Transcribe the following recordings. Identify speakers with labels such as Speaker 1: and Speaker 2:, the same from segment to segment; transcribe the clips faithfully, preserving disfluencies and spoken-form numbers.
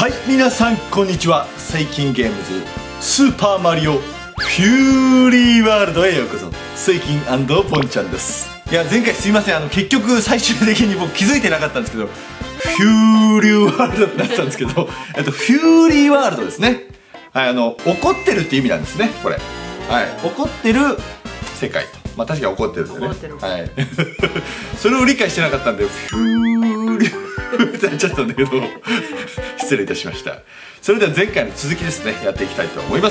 Speaker 1: はい、皆さんこんにちは。最近ゲームズスーパーマリオフューリーワールドへようこそ。最近ポンちゃんです。いや、前回すいません、あの結局最終的に僕気づいてなかったんですけど、フューリーワールドになってたんですけどえっとフューリーワールドですね。はい、あの怒ってるって意味なんですね、これ。はい、怒ってる世界と。まあ確かに怒ってるんでね。はいそれを理解してなかったんでフューリーってなっちゃったんだけど失礼いたしました。それでは前回の続きですね、やっていきたいと思います。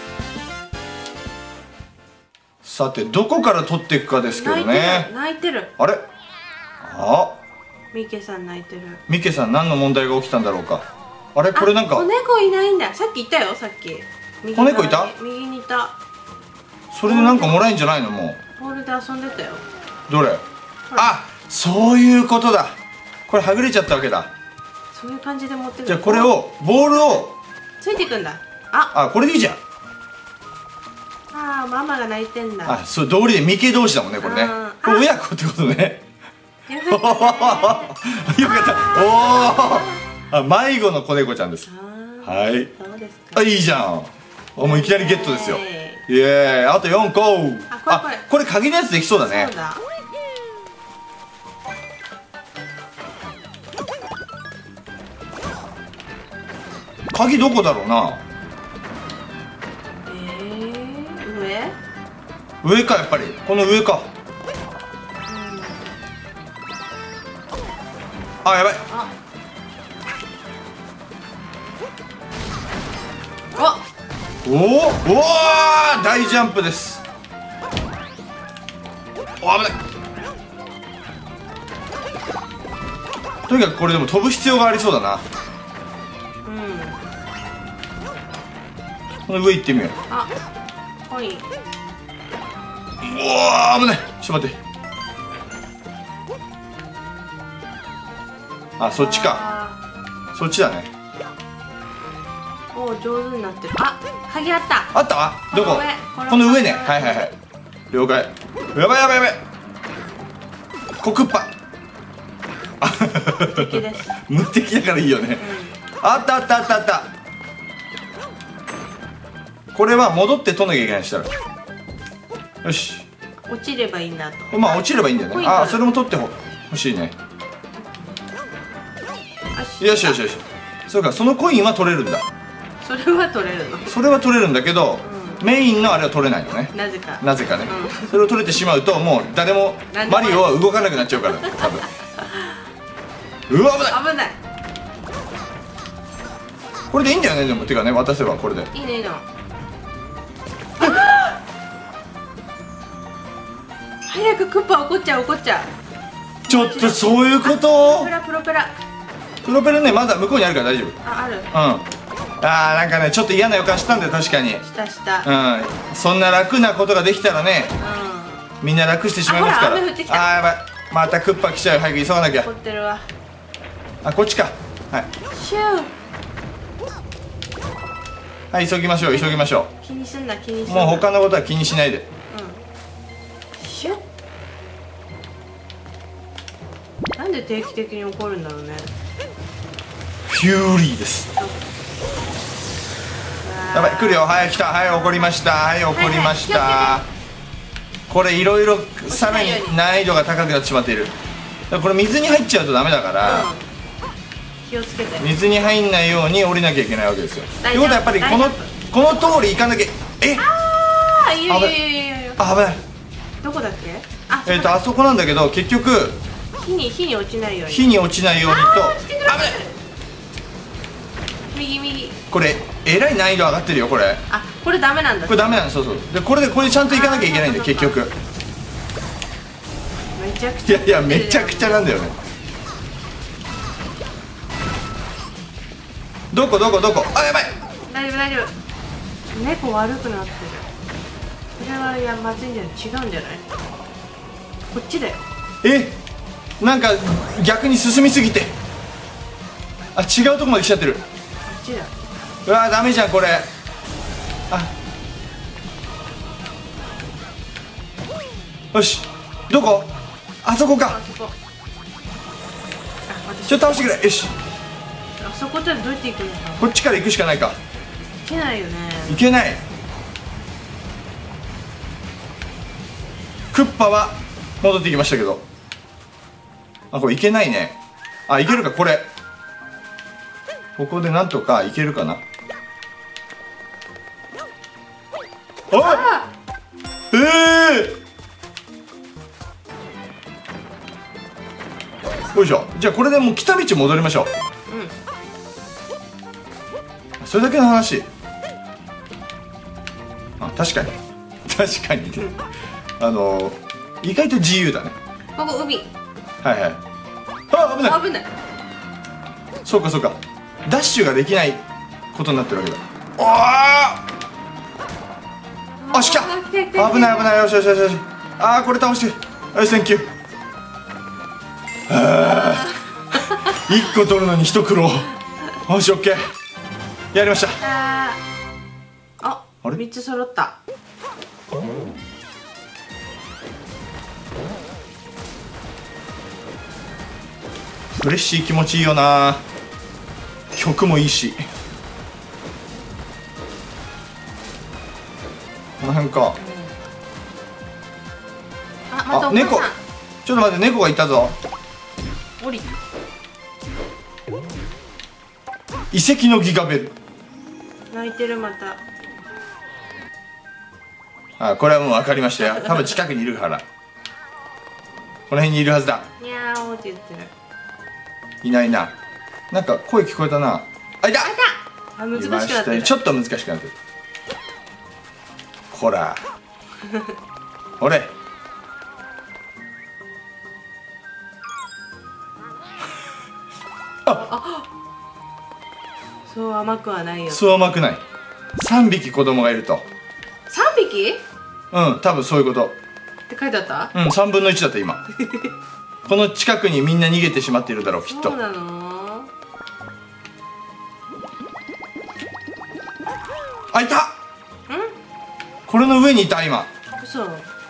Speaker 1: さて、どこから取っていくかですけどね。
Speaker 2: 泣いてる。
Speaker 1: あれ、あ、
Speaker 2: ミケさん泣いてる。
Speaker 1: ミケさん、何の問題が起きたんだろうか。あれ、これなんか
Speaker 2: 子猫いないんだ。さっきいたよ、さっき。
Speaker 1: 子猫いた？
Speaker 2: 右にいた。
Speaker 1: それでなんかもらえんじゃないの？もう
Speaker 2: ボールで遊んでたよ。
Speaker 1: どれ？あ、そういうことだ。これはぐれちゃったわけだ。
Speaker 2: そういう感じで持ってくる。
Speaker 1: じゃあこれを、ボールを
Speaker 2: ついていくんだ。あ
Speaker 1: あ、これでいいじゃん。
Speaker 2: ああ、ママが泣いてんだ。
Speaker 1: あ、そう、道理でミケ同士だもんね、これね。これ親子ってことね。
Speaker 2: よかったね。
Speaker 1: よかった。おお。あ、迷子の子猫ちゃんです。はい。
Speaker 2: そうですか。
Speaker 1: あ、いいじゃん。あ、もういきなりゲットですよ。イエーイ。あとよんこ。
Speaker 2: あ、これ
Speaker 1: これ鍵のやつできそうだね。
Speaker 2: そうだ。
Speaker 1: 鍵どこだろうな。
Speaker 2: えー、上？
Speaker 1: 上か、やっぱり。この上か。あ、やばい。
Speaker 2: あ。あ。
Speaker 1: おお、おお、大ジャンプです。お、危ない。とにかくこれでも飛ぶ必要がありそうだな。
Speaker 2: うん。
Speaker 1: この上行ってみよう。
Speaker 2: あ、コイン。
Speaker 1: おお、危ない。ちょっと待って。あ、そっちか。そっちだね。
Speaker 2: おお、上手になってる。あ、鍵あった。
Speaker 1: あった？どこ？この上ね。はいはいはい。了解。やばいやばいやばい。コクッパ。
Speaker 2: 無敵です。
Speaker 1: 無敵だからいいよね。うん、あったあったあったあった。これは戻って取んなきゃいけないしたら。よし。
Speaker 2: 落ちればいいんだと。
Speaker 1: まあ落ちればいいんだよね。ああ、それも取ってほしいね。よしよしよし。そうか、そのコインは取れるんだ。
Speaker 2: それは取れるの？
Speaker 1: それは取れるんだけど、うん、メインのあれは取れないのね。
Speaker 2: なぜか。
Speaker 1: なぜかね。
Speaker 2: うん、
Speaker 1: それを取れてしまうと、もう誰もマリオは動かなくなっちゃうから、多分。うわ、危ない。
Speaker 2: 危ない。
Speaker 1: これでいいんだよね、でも。てかね、渡せばこれで。
Speaker 2: いいね、いいの。早くクッパ怒っちゃう、怒っちゃう。
Speaker 1: ちょっとそういうこと？
Speaker 2: プロペラ、プロペラ。
Speaker 1: プロペラね、まだ向こうにあるから大丈夫。
Speaker 2: あ、ある。
Speaker 1: うん。あー、なんかね、ちょっと嫌な予感したんだよ、確かに。
Speaker 2: したした。
Speaker 1: うん。そんな楽なことができたらね、うん、みんな楽してしまいますから。あ、
Speaker 2: 雨降ってきた。
Speaker 1: あー、やばい。またクッパ来ちゃう。早く急がなきゃ。
Speaker 2: 怒ってるわ。
Speaker 1: あ、こっちか。はい。
Speaker 2: シュー。
Speaker 1: はい、急ぎましょう、急ぎましょ
Speaker 2: う。気にすんな、気にすんな。
Speaker 1: もう他のことは気にしないで。うん。
Speaker 2: シュッ。なんで定期的に怒るんだろうね。
Speaker 1: フューリーです。やばい、来るよ。はい、来た。はい、怒りました。はい、怒りました。これいろいろさらに難易度が高くなってしまっている。これ水に入っちゃうとダメだから、うん、
Speaker 2: 気をつけて。
Speaker 1: 水に入んないように降りなきゃいけないわけですよ。ということはやっぱりこのこの通り行かなきゃ。え、
Speaker 2: ああ、いいよいいよいいよ。
Speaker 1: あ、危ない。
Speaker 2: どこだっけ？あ、
Speaker 1: えっとあそこなんだけど、結局
Speaker 2: 火に火に落ちないように。
Speaker 1: 火に落ちないようにと。危ない。
Speaker 2: 右右。
Speaker 1: これえらい難易度上がってるよ、これ。
Speaker 2: あ、これダメなんだ。
Speaker 1: これダメなんです。そうそう。でこれでこれちゃんと行かなきゃいけないんで、結局。
Speaker 2: めちゃくちゃ。
Speaker 1: いやいや、めちゃくちゃなんだよね。どこどこどこ。あ、やばい。
Speaker 2: 大丈夫大丈夫。猫悪くなってる。これはいや、まずいんじゃない？違うんじゃない？こっちだよ。
Speaker 1: え、なんか逆に進みすぎて、あ、違うとこまで来ちゃってる。こ
Speaker 2: っちだ。
Speaker 1: うわー、ダメじゃんこれ。あ、よし。どこ？あそこか。ちょっと倒してくれ。よし。
Speaker 2: そこからどうやって行くのか。
Speaker 1: こっちから行くしかないか。
Speaker 2: いけないよね。
Speaker 1: いけない。クッパは戻ってきましたけど、あ、これいけないね。あ、いけるか。これここでなんとかいけるかな。あええー、よいしょ。じゃあこれでもう来た道戻りましょう。
Speaker 2: うん、
Speaker 1: それだけの話。あ、確かに確かにね。あのー、意外と自由だね。
Speaker 2: ここ海。
Speaker 1: はいはい。あ、危ない。
Speaker 2: 危ない。
Speaker 1: そうかそうか。ダッシュができないことになってるわけだ。おー、あ、しきゃ危ない危ない。よしよしよしよし。あー、これ倒して。よし、センキュー。あーいっこ取るのに一苦労。よし、オッケー。やりました。
Speaker 2: ああ、
Speaker 1: あれ
Speaker 2: みっつ揃った。
Speaker 1: フレッシー気持ちいいよな。曲もいいし。この辺か。
Speaker 2: あ、また
Speaker 1: あ、猫。
Speaker 2: お母さん。
Speaker 1: ちょっと待って、猫がいたぞ。
Speaker 2: 降り。
Speaker 1: 遺跡のギガベル。
Speaker 2: 泣いてる、また。
Speaker 1: あ、これはもう分かりましたよ。多分近くにいるから。この辺にいるはずだ。
Speaker 2: にゃーおって言ってる。
Speaker 1: いないな。なんか声聞こえたな。あ、いた。
Speaker 2: あ、難しく
Speaker 1: いましたね。
Speaker 2: なってる。
Speaker 1: ちょっと難しくなってる。こら。俺。
Speaker 2: そう甘くはないよ。
Speaker 1: そう甘くない。三匹子供がいると。
Speaker 2: 三匹？
Speaker 1: うん、多分そういうこと。
Speaker 2: って書いてあった？
Speaker 1: うん、三分の一だった今。この近くにみんな逃げてしまっているだろう、きっと。
Speaker 2: そうなの？
Speaker 1: あ、いた。
Speaker 2: ん？
Speaker 1: これの上にいた今。
Speaker 2: 嘘。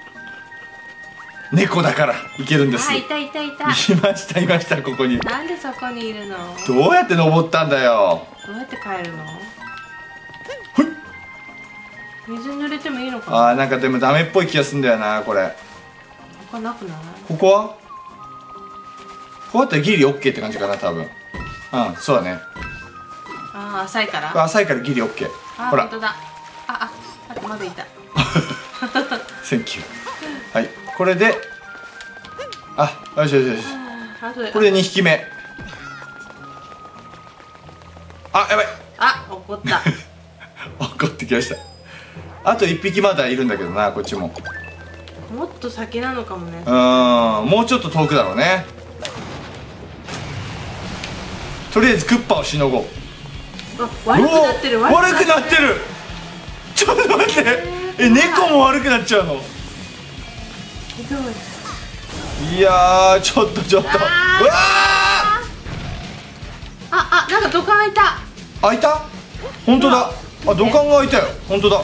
Speaker 1: 猫だからいけるんです。
Speaker 2: あ、いたいたいた。
Speaker 1: いましたいました、ここに。
Speaker 2: なんでそこにいるの？
Speaker 1: どうやって登ったんだよ。
Speaker 2: どうやって帰るの？
Speaker 1: ほい。
Speaker 2: 水濡れてもいいのかな？
Speaker 1: あー、なんかでもダメっぽい気がすんだよな、これ。
Speaker 2: 他なくない？
Speaker 1: ここはこうやったらギリオッケーって感じかな、多分。うん、そうだね。
Speaker 2: あー、浅いから？
Speaker 1: 浅いからギリオッケー。
Speaker 2: あー、
Speaker 1: ほら
Speaker 2: 本当だ。あ、あ、あとまだいた。
Speaker 1: センキュー。はい、これで、あ、よしよしよし。
Speaker 2: あとで
Speaker 1: これでにひきめ。あ、やばい。
Speaker 2: あ、怒った。
Speaker 1: 怒ってきました。あといっぴきまだいるんだけどな、こっちも。
Speaker 2: もっと先なのかもね。
Speaker 1: うーん、もうちょっと遠くだろうね。とりあえずクッパをしのごう。
Speaker 2: あ、悪くなってる。
Speaker 1: 悪くなってる。ちょっと待って、え、猫も悪くなっちゃうの？
Speaker 2: ひどい。
Speaker 1: いやー、ちょっとちょっと。うわー。
Speaker 2: あ、あ、なんか土管開いた。
Speaker 1: 開いた？本当だ。あ、土管が開いたよ。本当だ。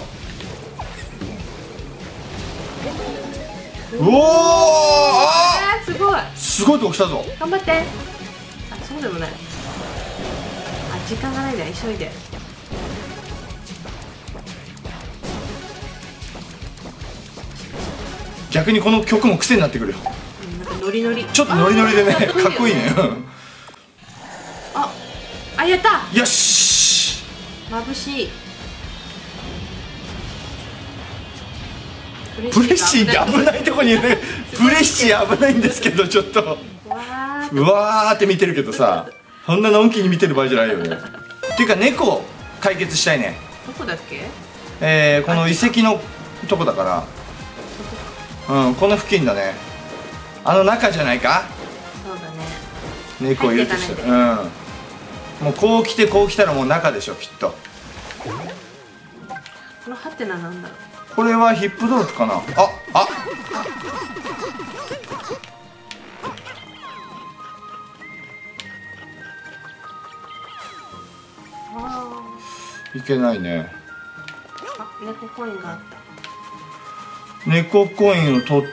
Speaker 1: うおー、あ
Speaker 2: えー、すごい。
Speaker 1: ー、すごいとこ来たぞ。
Speaker 2: 頑張って。あ、そうでもない。あ、時間がないんだ。急いで。
Speaker 1: 逆にこの曲も癖になってくるよ。
Speaker 2: うん、なんかノリノリ。
Speaker 1: ちょっとノリノリでね、かっこいいね。
Speaker 2: あ、あ、やった。
Speaker 1: よし。
Speaker 2: 眩しい。
Speaker 1: プレッシーって危ないとこにいる。プレッシー危ないんですけど、ちょっと。
Speaker 2: わー。
Speaker 1: うわーって見てるけどさ、そんなのんきに見てる場合じゃないよね。っていうか猫解決したいね。
Speaker 2: どこだっけ？
Speaker 1: えー、この遺跡のとこだから。うん、この付近だね。あの中じゃないか。
Speaker 2: そうだね。
Speaker 1: 猫いるとしたら、うん。もうこう来てこう来たらもう中でしょ、きっと。
Speaker 2: このハテナなんだろう。
Speaker 1: これはヒップドロップかな。あ、あ。
Speaker 2: あ
Speaker 1: いけないね。
Speaker 2: あ、猫コインがあった。
Speaker 1: 猫コインを取って。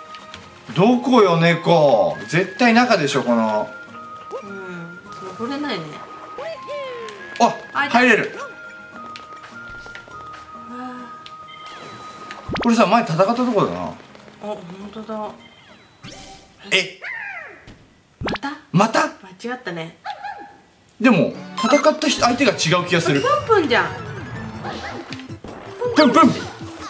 Speaker 1: どこよ猫。絶対中でしょ、この。
Speaker 2: うん、登れない
Speaker 1: あ、入れる。これさ、前戦ったところだな。
Speaker 2: あ、本当だ。
Speaker 1: え、
Speaker 2: また
Speaker 1: また
Speaker 2: 間違ったね。
Speaker 1: でも戦った人相手が違う気がする。
Speaker 2: プンプンじゃん。
Speaker 1: プンプン。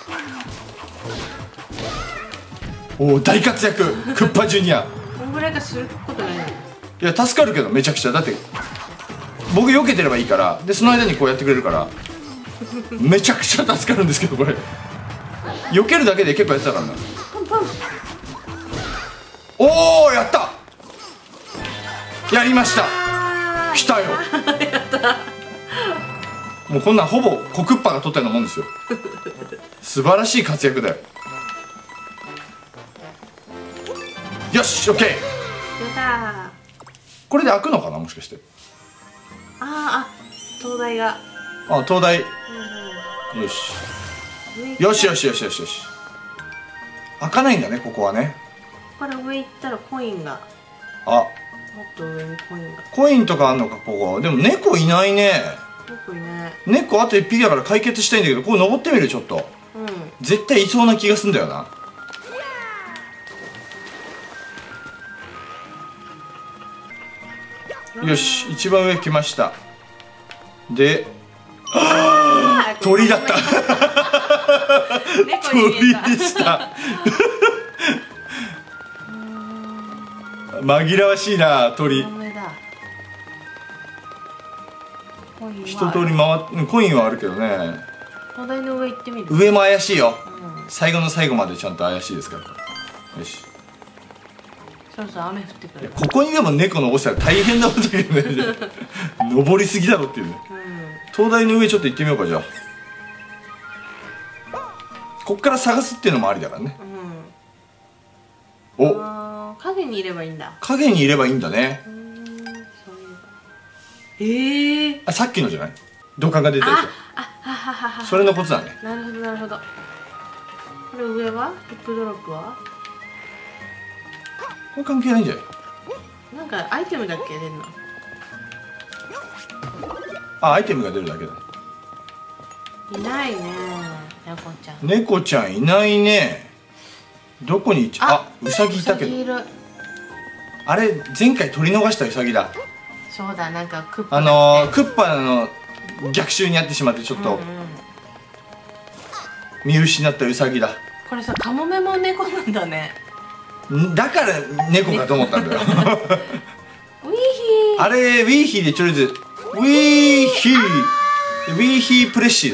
Speaker 1: おお、大活躍クッパジュニア。
Speaker 2: こんぐらいがすることないの。
Speaker 1: いや助かるけどめちゃくちゃ。だって僕避けてればいいから、でその間にこうやってくれるからめちゃくちゃ助かるんですけど、これ避けるだけで結構やってたからな。
Speaker 2: プンプン。
Speaker 1: おお、やった、やりました。来たよもうこんなんほぼコクッパが取ったようなもんですよ。素晴らしい活躍だよ。よし、オッケー。
Speaker 2: やったー。
Speaker 1: これで開くのかな、もしかして。
Speaker 2: あーあ、東大が。
Speaker 1: あ、東大。
Speaker 2: うん、
Speaker 1: よし
Speaker 2: 上
Speaker 1: よしよしよしよしよし。開かないんだね、ここはね。
Speaker 2: ここから上行ったらコインが。
Speaker 1: あ、
Speaker 2: もっと上にコインが。
Speaker 1: コインとかあんのか、ここ。でも猫いないね。
Speaker 2: 猫いね。
Speaker 1: 猫あといっぴきだから解決したいんだけど、ここ登ってみる、ちょっと。
Speaker 2: うん。
Speaker 1: 絶対いそうな気がすんだよな。よし、一番上来ました。で、
Speaker 2: あー
Speaker 1: 鳥だった。
Speaker 2: 猫に見えた
Speaker 1: 鳥でした紛らわしいな、鳥。
Speaker 2: この上だ。コインは
Speaker 1: 一通り回っ、コインはあるけどね。
Speaker 2: 東大の上行ってみる。
Speaker 1: 上も怪しいよ。
Speaker 2: うん。
Speaker 1: 最後の最後までちゃんと怪しいですから。よし。
Speaker 2: そろそろ雨降ってくる。
Speaker 1: ここにでも猫残したら大変なことだけどね。登りすぎだろっていうね。
Speaker 2: うん。
Speaker 1: 灯台の上ちょっと行ってみようか、じゃあ。こっから探すっていうのもありだからね。
Speaker 2: うん。
Speaker 1: お、
Speaker 2: あー、影にいればいいんだ。
Speaker 1: 影にいればいいんだね。
Speaker 2: うーん、そういう。ええー。
Speaker 1: あ、さっきのじゃない？土管が出たや
Speaker 2: あ、あ、はははは。
Speaker 1: つ。それのことだね。
Speaker 2: なるほどなるほど。これ上はヒップドロップは
Speaker 1: これ関係ないんじゃない？
Speaker 2: なんかアイテムだっけ出るの。
Speaker 1: あ、アイテムが出るだけだ。
Speaker 2: いないね猫ちゃん。
Speaker 1: 猫ちゃんいないね。どこにいっちゃ、あ、ウサギいたけど。
Speaker 2: ウサギいる。
Speaker 1: あれ前回取り逃したウサギだ。
Speaker 2: そうだ、なんかクッパ
Speaker 1: あ
Speaker 2: だっ
Speaker 1: のー、クッパの逆襲にあってしまってちょっと
Speaker 2: けうんうん、
Speaker 1: 見失ったウサギだ。
Speaker 2: これさ、カモメも猫なんだね。
Speaker 1: んだから猫かと思ったんだよ。
Speaker 2: ウィーヒー。
Speaker 1: あれウィーヒーでとりあえずウィーヒーウィーヒープレッシーです。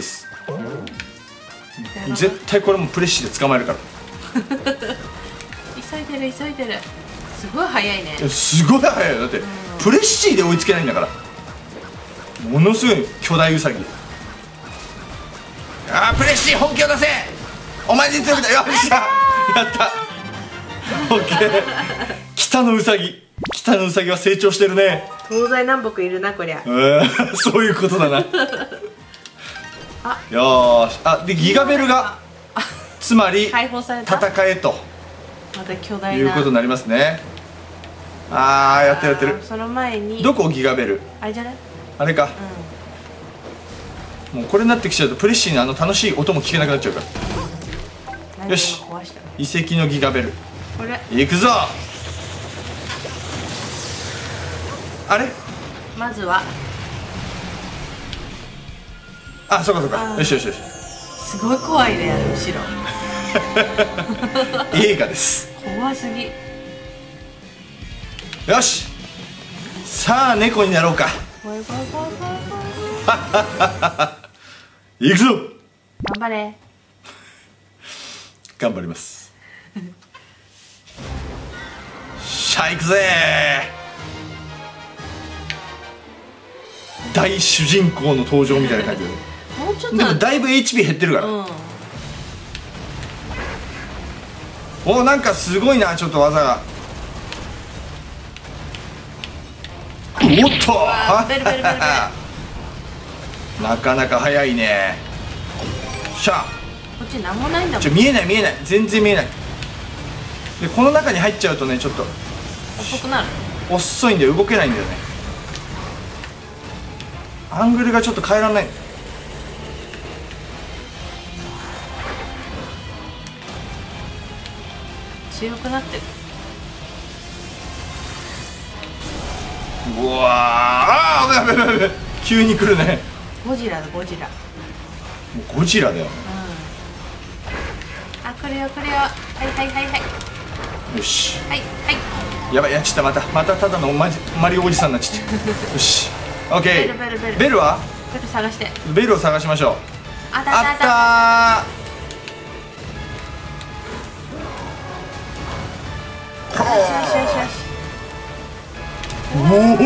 Speaker 1: 絶対これもプレッシーで捕まえるから。
Speaker 2: 急いでる急いでる。すごい早いね。
Speaker 1: すごい速いよ。だってプレッシーで追いつけないんだから。ものすごい巨大ウサギ。あー、プレッシー本気を出せ。お前に強くだ。よっしゃ、やった。オッケー。北のウサギ、北のウサギは成長してるね。
Speaker 2: 東西南北いるなこりゃ。
Speaker 1: うーん、そういうことだな。
Speaker 2: あ、
Speaker 1: よーし。あ、でギガベルがつまり
Speaker 2: 解放された。
Speaker 1: 戦えと
Speaker 2: また巨大な。
Speaker 1: いうことになりますね。あー、やってるやってる。
Speaker 2: あーその前に
Speaker 1: どこギガベル？
Speaker 2: あれじゃない？
Speaker 1: あれか。
Speaker 2: う
Speaker 1: もうこれになってきちゃうとプレッシーのあの楽しい音も聞けなくなっちゃうから。
Speaker 2: ん。
Speaker 1: よし
Speaker 2: 何を壊したの？
Speaker 1: 遺跡のギガベル
Speaker 2: これ
Speaker 1: 行くぞ。あれ、
Speaker 2: まずは
Speaker 1: あ、そうかそうか。
Speaker 2: あー
Speaker 1: よしよしよし。
Speaker 2: すごい怖いね、あの後ろ。
Speaker 1: 映画です。
Speaker 2: 怖すぎ。
Speaker 1: よし、さあ猫になろうか。
Speaker 2: 怖い怖い怖い怖い怖い。
Speaker 1: 行くぞ。
Speaker 2: 頑張れ。
Speaker 1: 頑張ります。しゃあ行くぜ。大主人公の登場みたいな感じで。
Speaker 2: もうちょっと。
Speaker 1: でもだいぶ エイチピー 減ってるから。
Speaker 2: うん。
Speaker 1: お、なんかすごいな、ちょっと技が。おっと、
Speaker 2: わーベルベルベルベル
Speaker 1: なかなか早いね。しゃあ、
Speaker 2: こっちなんもないんだもん。
Speaker 1: ちょ見えない見えない、全然見えない。でこの中に入っちゃうとね、ちょっと
Speaker 2: 遅くなる。
Speaker 1: 遅いんで動けないんだよね。 アングルがちょっと変えられない。
Speaker 2: 強くなってる。
Speaker 1: うわー、あー、危ない危ない危ない、急に来るね。
Speaker 2: ゴジラだゴジラ。
Speaker 1: もうゴジラだよ。
Speaker 2: うん。あ、来るよ来るよ。はいはいはいはい。
Speaker 1: よし。
Speaker 2: はいはい。
Speaker 1: やばい、やっちゃった。またまたただのマジマリオおじさんになっちゃったよし、オッケー。
Speaker 2: ベルベルベル
Speaker 1: ベルは
Speaker 2: ベル探して。
Speaker 1: ベルを探しましょう。
Speaker 2: あったあったあった
Speaker 1: あったー。
Speaker 2: よしよしよしよし。
Speaker 1: おお、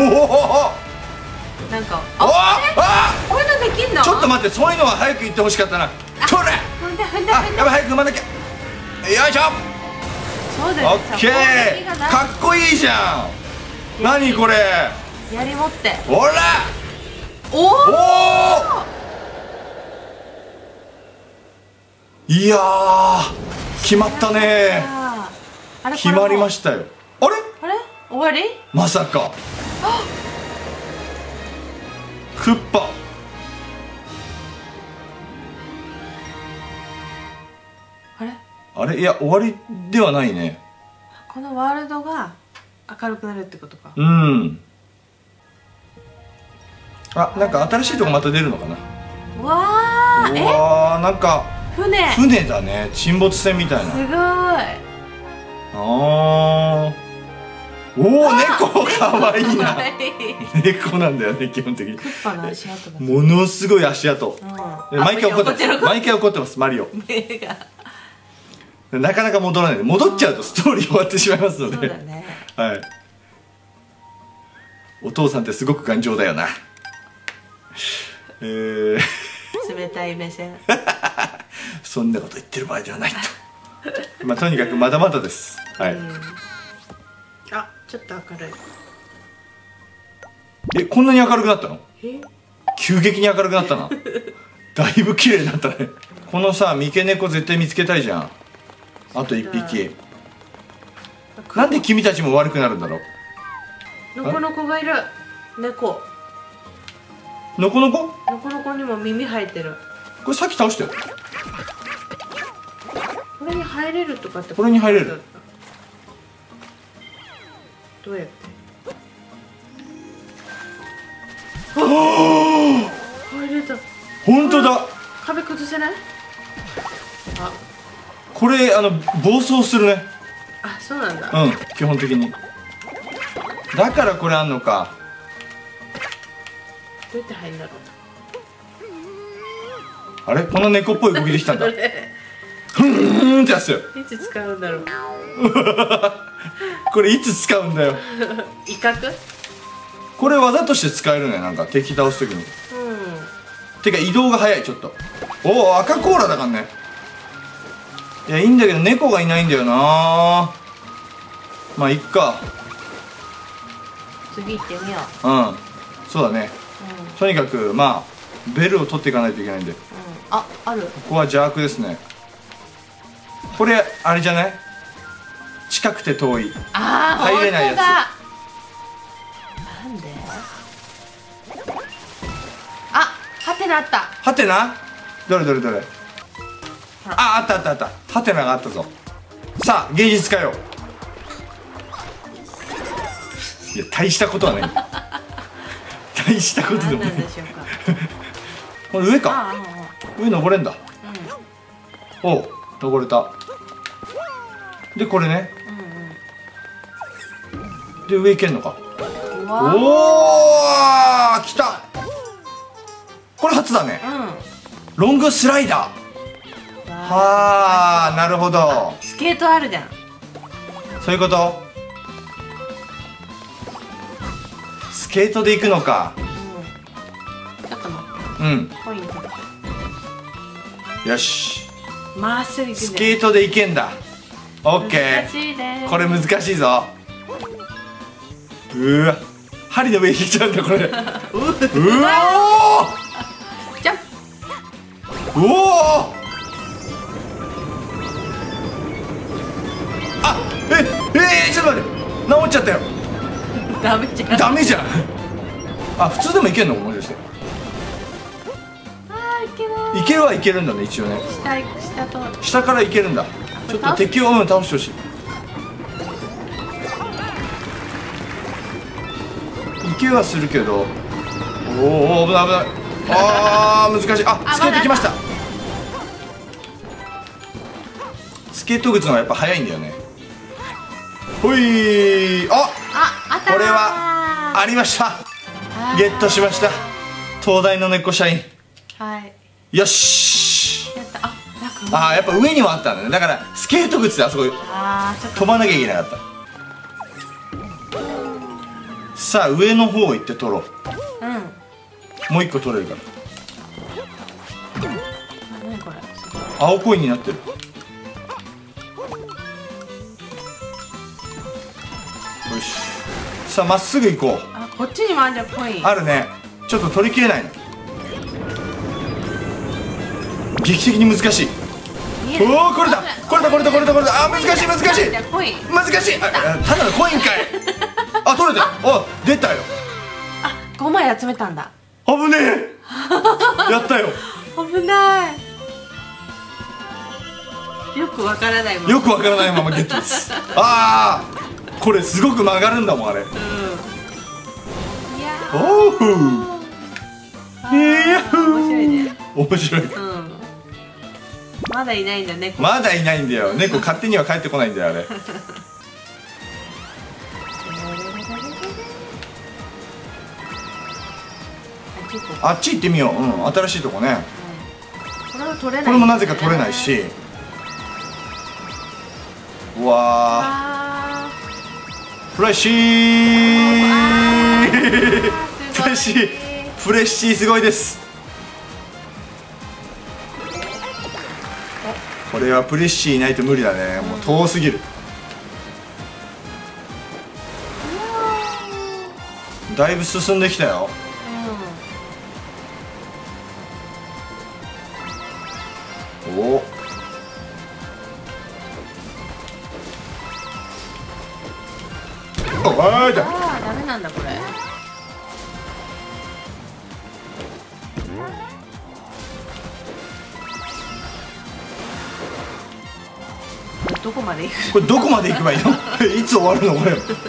Speaker 2: なんか
Speaker 1: ああ、
Speaker 2: こういうのできんの？
Speaker 1: ちょっと待って、そういうのは早く言ってほしかったな。取れ。
Speaker 2: 踏んで踏んで
Speaker 1: あ、
Speaker 2: 踏んで。
Speaker 1: やばい、早く踏まなきゃ。よいしょ。
Speaker 2: そうだよ。
Speaker 1: オッケー、かっこいいじゃん。何これ。
Speaker 2: やり持って。
Speaker 1: ほら。
Speaker 2: おお。
Speaker 1: おお。いやー、決まったね。決まりま
Speaker 2: し
Speaker 1: したよ。あれ？
Speaker 2: た。あれ？終わり？
Speaker 1: まさか。クッパ。
Speaker 2: あれ？
Speaker 1: あれ、いや、終わりではないね。
Speaker 2: このワールドが明るくなるってことか。
Speaker 1: うん。あ、なんか新しいとこまた出るのかな。
Speaker 2: わー、
Speaker 1: う
Speaker 2: え？
Speaker 1: わー、なんか
Speaker 2: 船。
Speaker 1: 船だね。沈没船みたいな。
Speaker 2: すごい。
Speaker 1: あー。おお、猫かわいいな。猫なんだよね、基本的に。
Speaker 2: クッパの足跡だ。
Speaker 1: ものすごい足跡。
Speaker 2: うん。
Speaker 1: 毎回怒ってます。
Speaker 2: る。
Speaker 1: 毎回怒ってます、マリオ。
Speaker 2: 目が。
Speaker 1: なかなか戻らないで、戻っちゃうとストーリー終わってしまいますので。
Speaker 2: そうだね。
Speaker 1: はい。お父さんってすごく頑丈だよな。えー、
Speaker 2: 冷たい目線。
Speaker 1: そんなこと言ってる場合ではないと。まあとにかくまだまだです。はい。
Speaker 2: うん、あ、ちょっと明るい。
Speaker 1: え、こんなに明るくなったの？
Speaker 2: え？
Speaker 1: 急激に明るくなったな。だいぶ綺麗になったね。このさ、三毛猫絶対見つけたいじゃん。あと一匹。なんで君たちも悪くなるんだろう。
Speaker 2: のこのこがいる。猫。
Speaker 1: のこのこ？
Speaker 2: のこのこにも耳生えてる。
Speaker 1: これさっき倒したよ。
Speaker 2: これに入れるとかって。
Speaker 1: これに入れる。
Speaker 2: どうやって？
Speaker 1: あ
Speaker 2: あ、入れた。
Speaker 1: 本当だ。
Speaker 2: 壁崩せない？あ、
Speaker 1: これあの暴走するね。
Speaker 2: あ、そうなんだ。
Speaker 1: うん、基本的に。だからこれあんのか。
Speaker 2: どうやって入るんだろう。
Speaker 1: あれ、この猫っぽい動きできたんだ。
Speaker 2: どれ？
Speaker 1: ふーんってやつよ。
Speaker 2: いつ使うんだろう。
Speaker 1: これいつ使うんだよ。
Speaker 2: 威嚇？
Speaker 1: これ技として使えるね、なんか敵倒すときに。
Speaker 2: う
Speaker 1: てか移動が早い、ちょっと。おお、赤コーラだからね。いや、いいんだけど猫がいないんだよな。まあいっか。
Speaker 2: ん。次行ってみよう。
Speaker 1: うん、そうだね。
Speaker 2: うん。うん。
Speaker 1: とにかくまあベルを取っていかないといけないんで、こ
Speaker 2: あ、ある。
Speaker 1: こは邪悪ですね。これあれじゃない？近くて遠い。
Speaker 2: ああ、
Speaker 1: 入れないやつ。
Speaker 2: なんで？あ、はてなあった。
Speaker 1: ハテナ？どれどれどれ？あ、あったあったあった。ハテナがあったぞ。さあ、芸術使よう。いや、大したことはない。大したことでもない。
Speaker 2: 何なんでしょうか。
Speaker 1: これ上か。
Speaker 2: ああ、
Speaker 1: 上登れんだ。
Speaker 2: う
Speaker 1: おう、登れた。で、これね。
Speaker 2: ん、うん、うん。
Speaker 1: で、上行けんのか。
Speaker 2: うわ
Speaker 1: おー、来た。これ初だね。
Speaker 2: うん。
Speaker 1: ロングスライダー。はあ、なるほど。
Speaker 2: スケートあるじゃん。
Speaker 1: そういうこと。スケートで行くのか。
Speaker 2: うん。ちょっと待って。
Speaker 1: うん。
Speaker 2: コイン取って。
Speaker 1: よし。
Speaker 2: まっすぐ行くんだよ。
Speaker 1: スケートで行けんだ。オッケ
Speaker 2: 難しいね。
Speaker 1: ー。これ難しいぞ。うわ。針の上行っちゃうんだこれ。うわ
Speaker 2: ジャン
Speaker 1: お。うお。あ、え、えー、ちょっと待って。治っちゃったよ。
Speaker 2: プ。ダメじゃん。
Speaker 1: ダメじゃん。あ、普通でもいけんのもしかして。 いけるはいけるんだね、一応ね。
Speaker 2: 下行く、下と
Speaker 1: 下からいけるんだ。ちょっと敵を、うん、倒してほしい。いけはするけど、おお、危ない危ない。あー、難しい。あ、スケート来ました。スケート靴の方がやっぱ速いんだよね。ほい、あ、
Speaker 2: あ、あったー。
Speaker 1: これはありました。ゲットしました。東大の猫社員。
Speaker 2: はい。
Speaker 1: よし。
Speaker 2: やった。あ、なんか。
Speaker 1: あー、やっぱ上にもあったんだね。だからスケート靴であそこ
Speaker 2: あー、ちょっと
Speaker 1: 飛ばなきゃいけなかった。さあ上の方行って取ろう。
Speaker 2: うん。
Speaker 1: もう一個取れるから。
Speaker 2: 何これ。
Speaker 1: 青コインになってる。よし。さあまっすぐ行こう。
Speaker 2: あ、こっちにもあるじゃん、コイン。
Speaker 1: あるね。ちょっと取りきれないの。劇的に難しい。おお、これだこれだこれだこれだこれだ。あー、難しい難しい
Speaker 2: コイン
Speaker 1: 難しい。あ、ただのコインかい。あ、取れた。あ、出たよ。
Speaker 2: あ、ごまい集めたんだ。
Speaker 1: 危ねえ。やったよ。
Speaker 2: 危ない。よくわからないもん。
Speaker 1: よくわからないままゲットです。ああ、これすごく曲がるんだもんあれ。
Speaker 2: うん。いやー。
Speaker 1: おお。いやー。
Speaker 2: 面白いね。
Speaker 1: 面白い。
Speaker 2: うん。まだいないんだね。
Speaker 1: まだいないんだよ。猫勝手には帰ってこないんだよあれ。あっち行ってみよう。うん、新しいとこね。
Speaker 2: これは取れない。
Speaker 1: これもなぜか取れないし。うわあ。フレッシー。フレッシー。フレッシーすごいです。これはプレッシーいないと無理だね。もう遠すぎる。だいぶ進んできたよ。おお。ああ、だ。
Speaker 2: ああ、ダメなんだこれ。どこまで行く？
Speaker 1: これどこまで行けばいいの？いつ終わるのこれ？
Speaker 2: あっち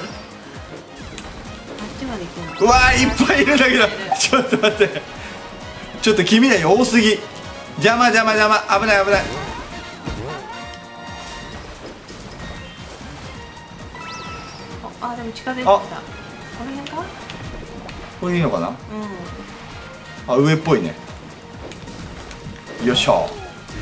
Speaker 2: まで行くの？
Speaker 1: うわー、いっぱいいるんだけど。ちょっと待って。ちょっと君ら多すぎ。邪魔邪魔邪魔。危ない危ない。
Speaker 2: あ、でも近づいてきた。この辺か？
Speaker 1: これいいのかな？
Speaker 2: うん。
Speaker 1: あ、上っぽいね。よいしょ。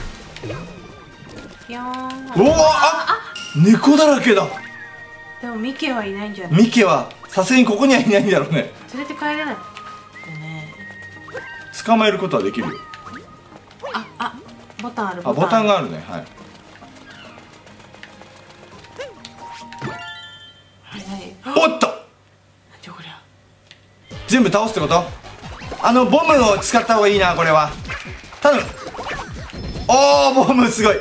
Speaker 2: ぴょーん。
Speaker 1: おお、あ、猫だらけだ。
Speaker 2: でもミケはいないんじゃない？
Speaker 1: ミケはさすがにここにはいないんだろうね。
Speaker 2: 連れて帰れない。ね。
Speaker 1: 捕まえることはできるよ。
Speaker 2: あ、あ、ボタンある。
Speaker 1: あ、ボタンがあるね。はい。おっと。
Speaker 2: じゃこりゃ。
Speaker 1: 全部倒すってこと？あのボムを使った方がいいなこれは。頼む。おお、ボムすごい。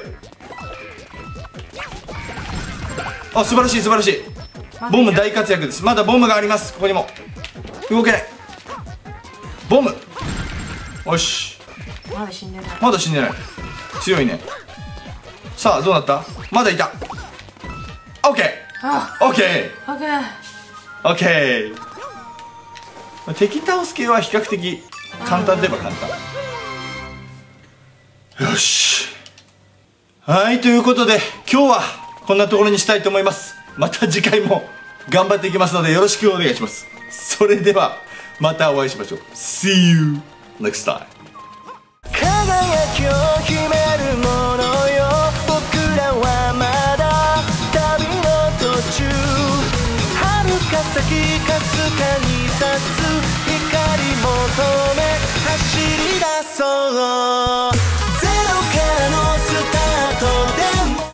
Speaker 1: あ、素晴らしい素晴らしい。ボム大活躍です。まだボムがあります。ここにも動けない。ボム。よし。
Speaker 2: まだ死んでない。
Speaker 1: まだ死んでない。強いね。さあどうなった？まだいた。オッケー。
Speaker 2: あ、
Speaker 1: オッケー。
Speaker 2: オッケー。
Speaker 1: オッケー。敵倒す系は比較的簡単といえば簡単。よし。はい、ということで今日はこんなところにしたいと思います。また次回も頑張っていきますのでよろしくお願いします。それではまたお会いしましょう。 See you next time。 輝きを秘めるものよ、僕らはまだ旅の途中。遥か先かすかに差す光求め走り出そう。